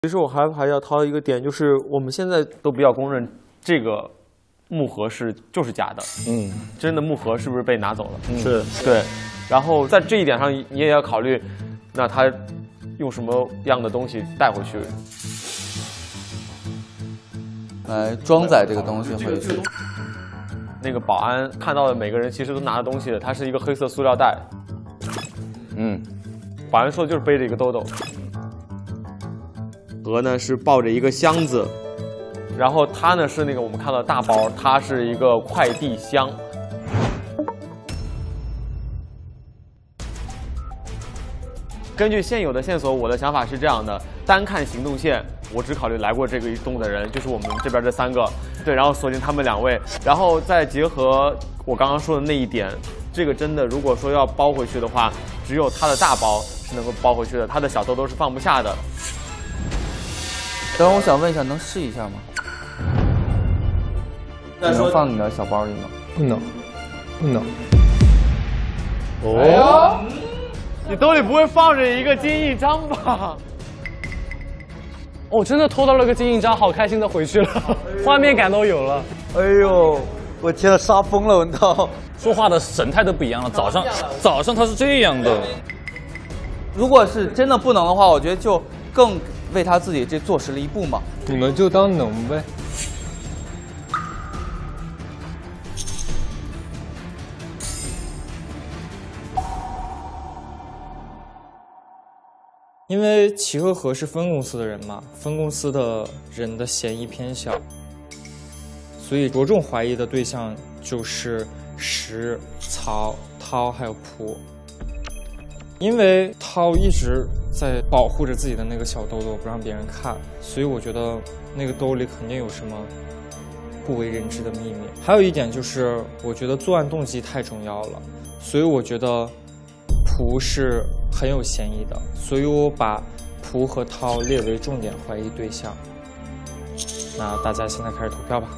其实我还要掏一个点，就是我们现在都比较公认这个木盒就是假的，真的木盒是不是被拿走了？ 是， 对。然后在这一点上，你也要考虑，那他用什么样的东西带回去， 来装载这个东西回去。 那个保安看到的每个人其实都拿着东西的，它是一个黑色塑料袋。保安说的就是背着一个兜兜。盒呢是抱着一个箱子，然后它呢是那个我们看到的大包，它是一个快递箱。根据现有的线索，我的想法是这样的：单看行动线，我只考虑来过这个一栋的人，就是我们这边这3个，对，然后锁定他们2位，然后再结合我刚刚说的那一点，这个真的如果说要包回去的话，只有他的大包是能够包回去的，他的小兜兜是放不下的。 等会儿我想问一下，能试一下吗？能放你的小包里吗？ 不能，不能。 哦，你兜里不会放着一个金印章吧？ 哦，真的偷到了个金印章，好开心的回去了，画面感都有了。 哎呦，我天呐，杀疯了，文涛！ 说话的神态都不一样了。早上他是这样的。 如果是真的不能的话，我觉得就更为他自己这坐实了一步嘛。 你们就当能呗。 因为齐和和是分公司的人嘛，分公司的人的嫌疑偏小，所以着重怀疑的对象就是石、曹、涛还有蒲。因为涛一直在保护着自己的那个小兜兜，不让别人看，所以我觉得那个兜里肯定有什么不为人知的秘密。还有一点就是，我觉得作案动机太重要了，所以我觉得蒲是很有嫌疑的，所以我把蒲和涛列为重点怀疑对象。那大家现在开始投票吧。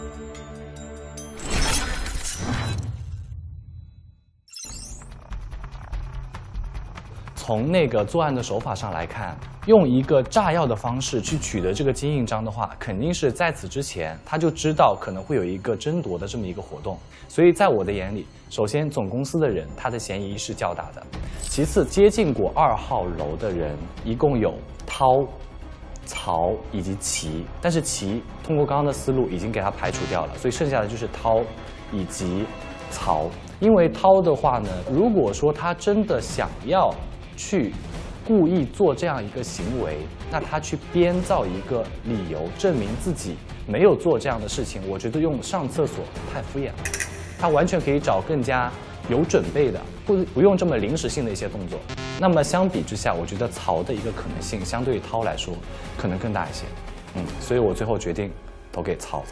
从那个作案的手法上来看，用一个炸药的方式去取得这个金印章的话，肯定是在此之前他就知道可能会有一个争夺的这么一个活动。所以在我的眼里，首先总公司的人他的嫌疑是较大的，其次接近过2号楼的人一共有涛、曹以及齐，但是齐通过刚刚的思路已经给他排除掉了，所以剩下的就是涛以及曹。因为涛的话呢，如果说他真的想要去故意做这样一个行为，那他去编造一个理由证明自己没有做这样的事情，我觉得用上厕所太敷衍了。他完全可以找更加有准备的，不用这么临时性的一些动作。那么相比之下，我觉得曹的一个可能性相对于涛来说可能更大一些。所以我最后决定投给曹。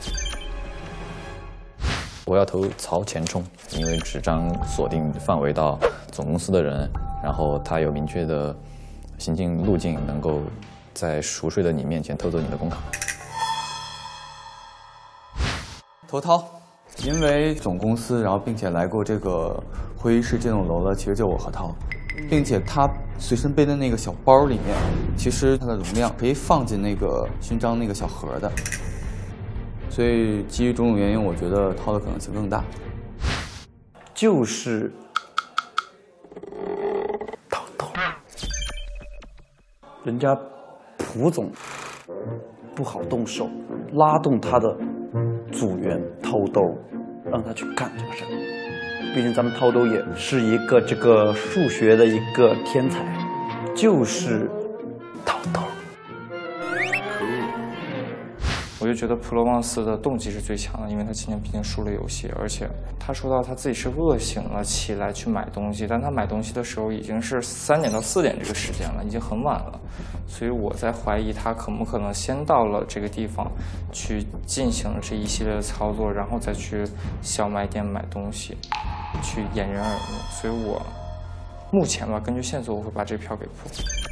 我要投曹前冲，因为纸张锁定范围到总公司的人，然后他有明确的行进路径，能够在熟睡的你面前偷走你的工卡。 投涛，因为总公司，然后并且来过这个会议室这栋楼的，其实就我和涛，并且他随身背的那个小包里面，其实它的容量可以放进那个勋章那个小盒的。所以基于种种原因，我觉得涛的可能性更大。 就是涛，人家蒲总不好动手，拉动他的组员涛兜，让他去干这个事。毕竟咱们涛兜也是一个这个数学的一个天才，就是涛兜。 我就觉得普罗旺斯的动机是最强的，因为他今年毕竟输了游戏，而且他说到他自己是饿醒了起来去买东西，但他买东西的时候已经是3点到4点这个时间了，已经很晚了，所以我在怀疑他可不可能先到了这个地方去进行这一系列的操作，然后再去小卖店买东西，去掩人耳目。所以我目前吧，根据线索，我会把这票给破。